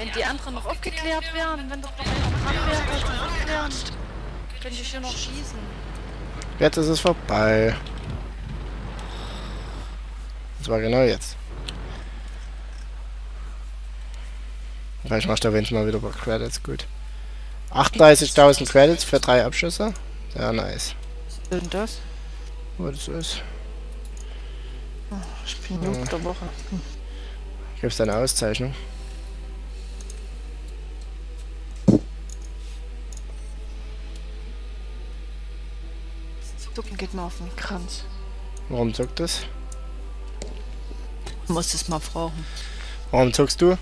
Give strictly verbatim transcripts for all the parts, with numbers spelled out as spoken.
Wenn die anderen noch aufgeklärt wären, wenn doch noch einer dran wäre zum Aufklären, könnte ich hier noch schießen. Jetzt ist es vorbei. Das war genau jetzt. Vielleicht machst du wenigstens mal wieder ein paar Credits, gut. achtunddreißigtausend Credits für drei Abschüsse. Sehr nice. Was ist denn das? Was das ist? Oh, ich bin Noob ja. der Woche. Hm. Gibt's da eine Auszeichnung? Zucken geht mir auf den Kranz. Warum zuckt das? Du musst es mal fragen. Warum zuckst du?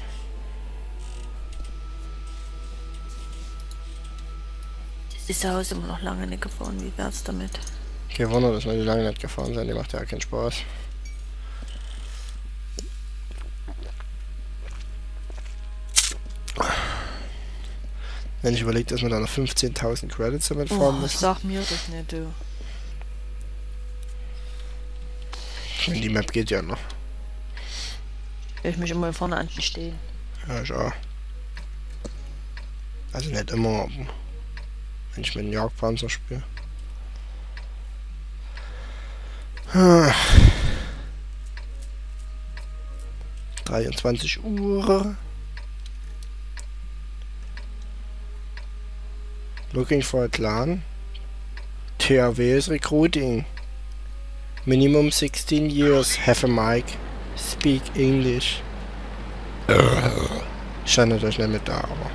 Ist ja Haus immer noch lange nicht gefahren. Wie wär's damit? Kein Wunder, dass wir die lange nicht gefahren sind. Die macht ja keinen Spaß. Wenn ich überlege, dass wir da noch fünfzehntausend Credits damit fahren Oh, müssen. sag mir das nicht, du. Die Map geht ja noch. Ich mich immer vorne anstehen. Ja, ich auch. Also nicht immer, aber wenn ich mit dem Jagdpanzer spiele. dreiundzwanzig Uhr. Looking for a clan. T R W is recruiting. Minimum sixteen years. Have a mic. Speak English. Ich stand natürlich nicht mit da, aber...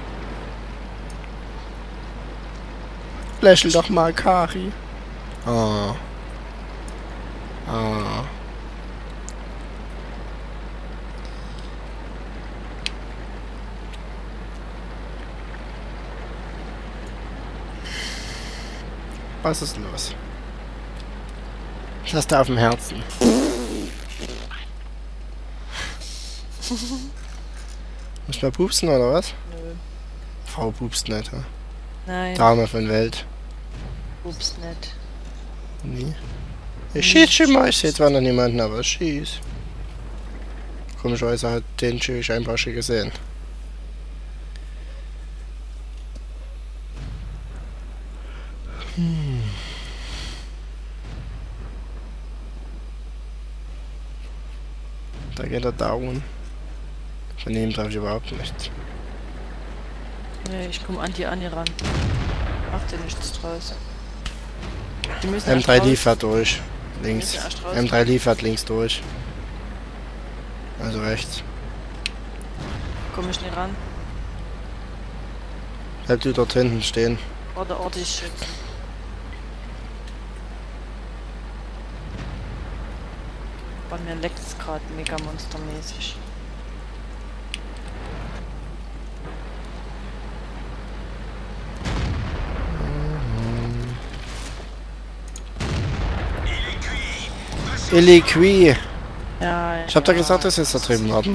Lächel doch mal, Kari. Ah. Ah. Was ist los? Was hast du auf dem Herzen? Muss ich mal pupsen oder was? Nö. Frau pupst nicht, ha? Nein. Dame von Welt. Ups, nicht. Nee. Ich schieß schon mal, ich sehe zwar noch niemanden, aber ich schieß. Komischerweise hat den ich ein paar schon gesehen. Hm. Da geht er down. Von ihm treffe ich überhaupt nichts. Nee, ich komm an die Anni ran. Macht dir nichts draus. Die müssen M drei erst raus. liefert durch. Links. müssen erst raus. M drei liefert links durch. Also rechts. Komm ich nicht ran. Bleib du dort hinten stehen. Warte, Orte ich schützen. Bei mir leckt es gerade mega monstermäßig. Illiqui. Ja, Ich hab da ja. gesagt, dass jetzt da drüben warten.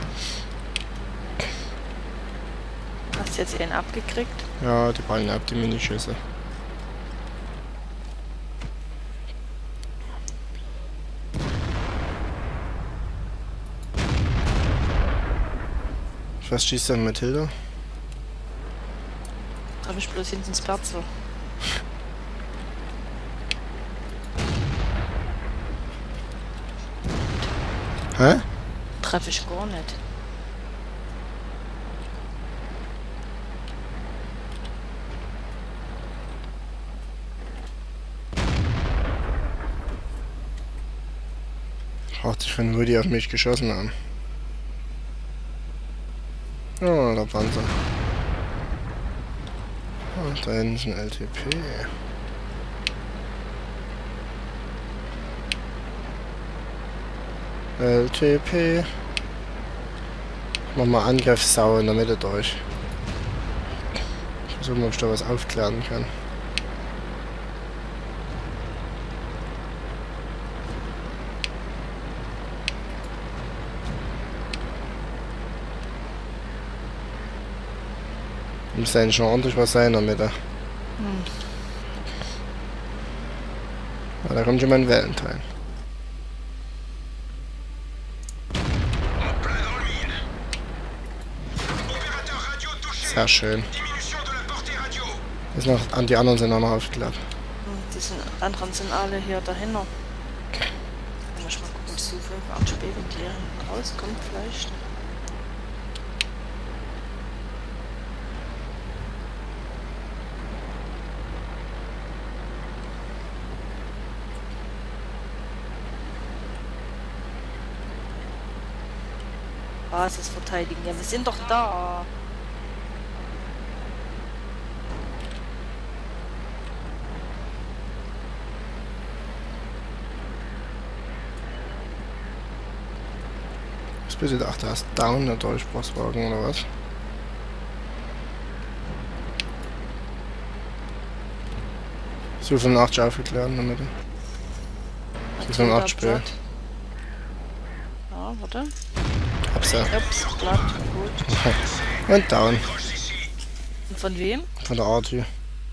Hast du jetzt einen abgekriegt? Ja, die ballen ab, die Minischüsse. Was schießt denn mit Hilda? Hab ich bloß hinten ins Platz. Hä? Treffe ich gar nicht. Braucht sich, wenn nur die auf mich geschossen haben. Oh, der Panzer. Und da hinten ist ein L T P. L T P. Mach mal Angriffssau in der Mitte durch. Ich versuche mal, ob ich da was aufklären kann. Muss eigentlich schon ordentlich was sein in der Mitte. Hm. Ah, da kommt schon mein Valentine. Sehr schön. Ist noch, an die anderen sind auch noch aufgeklärt. Die sind, anderen sind alle hier dahinter. Ich muss mal gucken, so fünf, acht Spiele, wenn die rauskommt vielleicht. Basis verteidigen. Ja, wir sind doch da. Was bitte? Ach, da ist Down, der Durchbruchswagen oder was? So fünfundachtzig aufgeklärt in der Mitte. So fünfundachtzig Spiel. Ja, warte. Hab's ja. Ups, glatt, gut. Und Down. Und von wem? Von der Arty.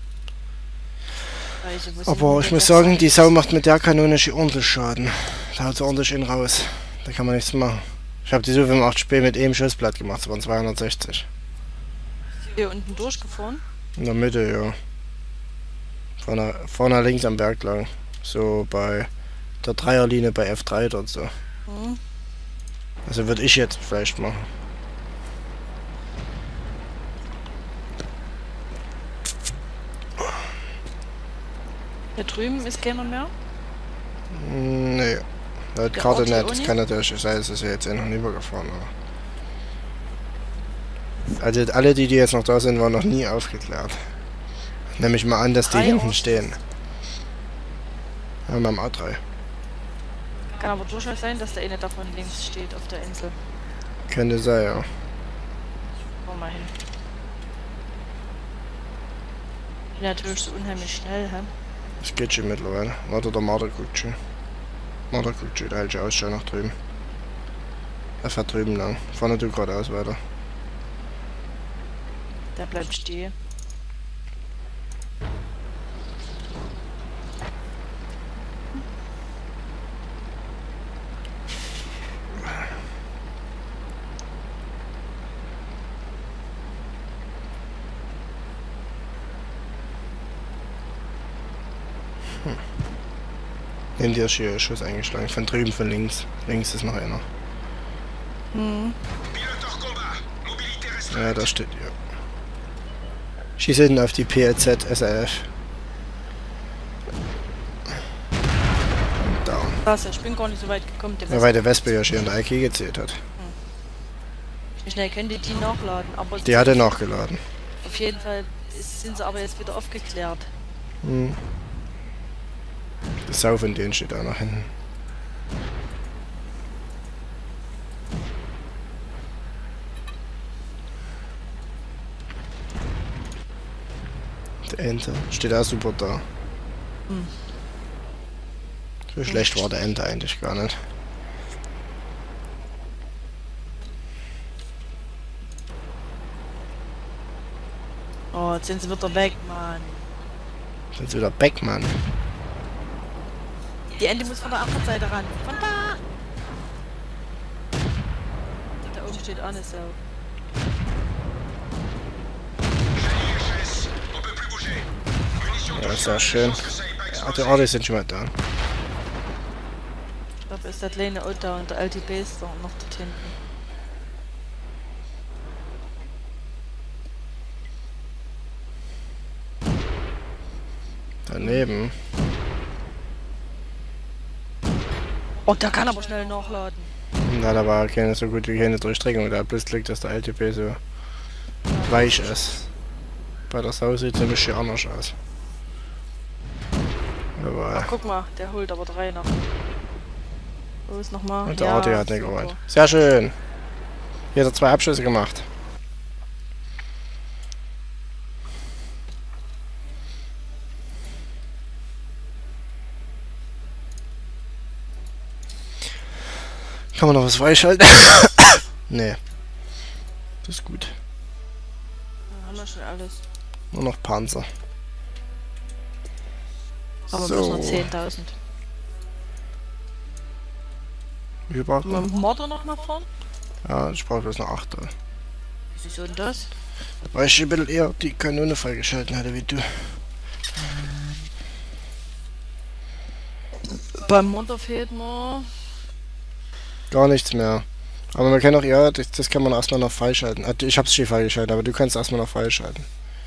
Also, Aber ich muss sagen, die Sau macht mit der Kanone schon ordentlich Schaden. Da haut sie ordentlich in raus. Da kann man nichts machen. Ich habe die so fünfundachtzig Spiel mit einem Schussblatt gemacht, das waren zweihundertsechzig. Hier unten durchgefahren? In der Mitte, ja. Vorne, vorne links am Berg lang. So bei der Dreierlinie bei F drei dort so. Mhm. Also würde ich jetzt vielleicht machen. Hier drüben ist keiner mehr? Nee. Laut Der Karte Orti nicht. Das Uni? kann natürlich sein, es ist ja jetzt eh noch nie gefahren. Aber also alle die, die jetzt noch da sind, waren noch nie aufgeklärt. Nehme ich mal an, dass die Drei hinten Ortis? stehen. Ja, beim A drei. Kann aber durchaus sein, dass der eine davon links steht auf der Insel. Könnte sein, ja. Fahr mal hin. Ich bin natürlich so unheimlich schnell, hä? Das geht schon mittlerweile. Warte, der Marder guckt schon. Marder guckt schon, der hält schon Ausschau nach drüben. Er fährt drüben lang. Fahr nicht du geradeaus weiter. Der bleibt stehen. Hm. Neben dir ist hier Schuss eingeschlagen. Von drüben, von links. Links ist noch einer. Hm. Ja, da steht ja. Schieß hinten auf die P L Z S R F. Und down. Krass, ich bin gar nicht so weit gekommen. Der Ja, weil der Wespe ja schon in der I K gezählt hat. Wie schnell können die die nachladen? Aber Die hat er nachgeladen. auf jeden Fall ist, sind sie aber jetzt wieder aufgeklärt. Hm. Das Sau von denen steht da nach hinten. Der Ente steht auch super da. Hm. So schlecht war der Ente eigentlich gar nicht. Oh, jetzt sind sie wieder weg, Mann. Sind sie wieder Beckmann. Die Ente muss von der anderen Seite ran. Von da! Da oben steht auch eine Sau. Ja, sehr schön. Ja, die Orte sind schon mal da. Ich glaube, ist das kleine Auto und der alte Base da noch dort hinten. Daneben. Oh, der kann aber schnell nachladen. Na, da war keine so gut wie keine Durchstreckung. Da hat bloß Glück, dass der L T P so weich ist. Bei der Sau sieht es nämlich schon anders aus. Aber Ach, guck mal, der holt aber drei noch. Wo ist nochmal? und der Ja, Arti hat nicht super. geholt. Sehr schön. Hier hat er zwei Abschüsse gemacht. Kann man noch was freischalten? Nee. Das ist gut. Ja, haben wir schon alles. Nur noch Panzer. Aber So. bloß noch zehntausend. Wie viel braucht Mit man? dem Mörder noch nach vorn? Ja, ich brauche bloß noch acht. Wieso denn das? Weil ich ein bisschen eher die Kanone freigeschalten hatte wie du. Beim Monter fehlt mir. Gar nichts mehr. Aber man kann auch, ja, das, das kann man erstmal noch freischalten. Ah, ich hab's schon freigeschaltet, aber du kannst erstmal noch freischalten.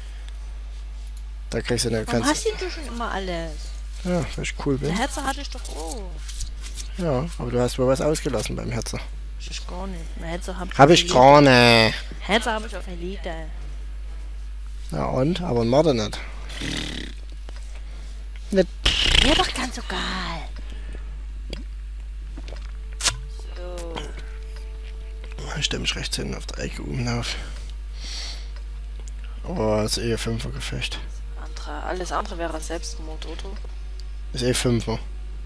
Da kriegst du eine Warum ganze. hast du schon immer alles? Ja, weil ich cool bin. Der Herzer hatte ich doch auch. Ja, aber du hast wohl was ausgelassen beim Herzer. Ich gar nicht. Ein Herzer hab ich Hab auf ich Elite. gar nicht. Herzer habe ich auf Elite. Ja und? Aber ein Mörder nicht. Nicht. Mir doch ganz egal. So. Ich stelle mich rechts hin auf der Ecke oben auf. Oh, das ist eh fünfer Gefecht. Andere, alles andere wäre Selbstmord, oder? Ist eh fünfer.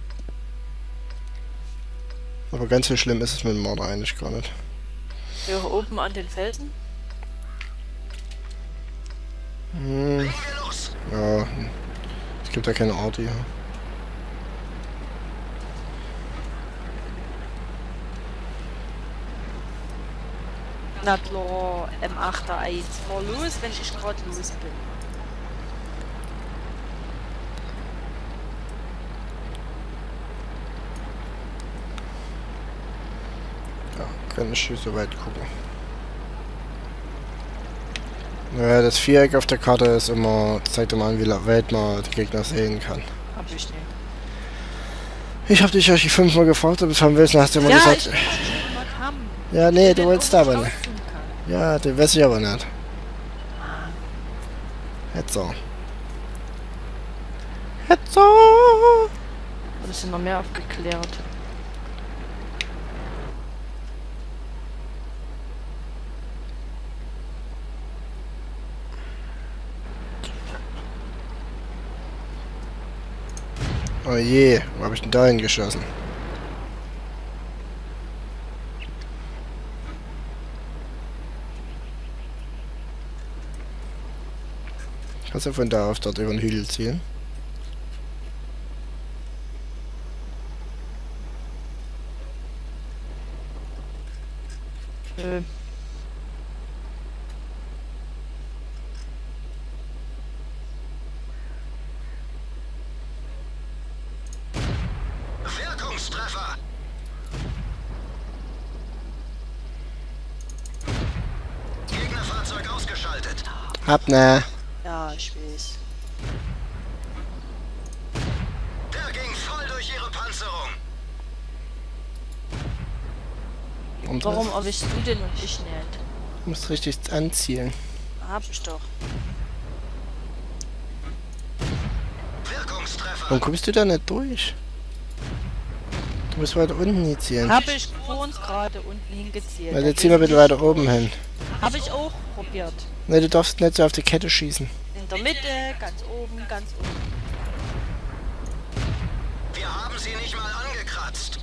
Aber ganz so schlimm ist es mit dem Mörder eigentlich gar nicht. Hier oben an den Felsen. Hm. Ja, es gibt ja keine Art hier. Na klar, M acht eins. Fahr los, wenn ich gerade los bin. Ja, kann ich hier so weit gucken. Ja, das Viereck auf der Karte ist immer, zeigt immer an, wie weit man die Gegner sehen kann. Hab ich nicht. Ich hab dich ja schon fünfmal gefragt, ob du es haben willst, dann hast du immer Ja, gesagt. ich will schon mal haben. Ja, nee, du Den wolltest auch aber nicht nicht. rausziehen kann. Ja, den weiß ich aber nicht. Hetzer. Hetzer! Das sind noch mehr aufgeklärt. Oh je, wo hab ich denn da hingeschossen? Kannst du von da auf dort über den Hügel ziehen? Nö. Wirkungstreffer! Gegnerfahrzeug ausgeschaltet. Hab ne. Ja, ich weiß. Der ging voll durch ihre Panzerung. Und Warum erwischst du den und ich nicht? Du musst richtig anzielen. Hab ich doch. Wirkungstreffer. Warum kommst du da nicht durch? Du musst weiter unten zielen. Hab ich vor uns gerade unten hingezielt. Ja, Der jetzt zieh mal geht bitte nicht weiter oben durch. hin. Hab ich auch probiert. Ne, du darfst nicht so auf die Kette schießen. In der Mitte, ganz oben, ganz unten. Wir haben sie nicht mal angekratzt.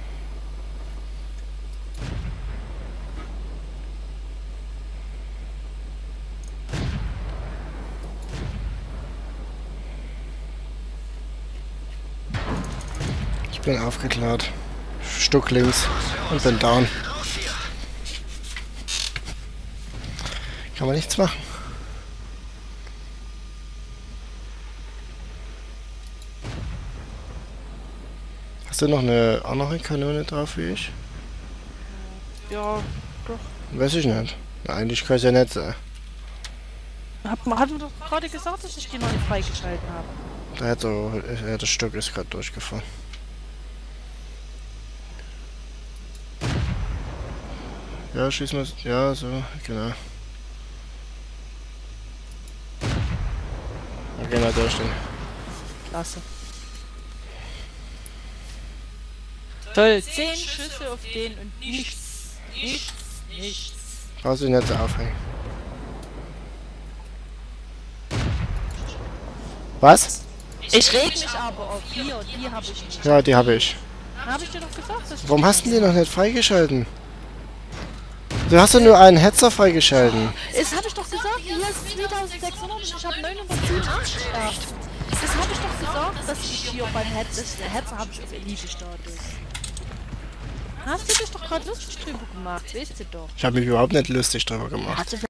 Ich bin aufgeklärt. Stuck links und bin down. Raus hier. Kann man nichts machen. Hast du noch eine andere Kanone drauf wie ich? Ja, doch. Weiß ich nicht. Na, eigentlich kann es ja nicht sein. Hab, hat man doch gerade gesagt, dass ich die noch nicht freigeschalten habe. Da hat so, äh, das Stück ist gerade durchgefahren. Ja, schieß mal. Ja, so, genau. Da gehen wir durch den. Klasse. Toll. Zehn Schüsse auf den und nichts. Nichts. Nichts. Brauchst du dich nicht so aufhängen. Was? Ich reg mich aber auf die und die habe ich nicht. Ja, die habe ich. Habe ich dir doch gesagt, dass ich Warum hast du die noch nicht freigeschalten? Du hast ja nur einen Hetzer freigeschalten. Das habe ich doch gesagt, hier ist zweitausendsechshundert und ich habe neunhundertsiebenundachtzig gehabt. Das habe ich doch gesagt, dass ich hier beim Hetzer, das Hetzer habe ich auf Elite-Status. Hast du dich doch gerade lustig drüber gemacht, weißt du doch. Ich habe mich überhaupt nicht lustig drüber gemacht. Hast du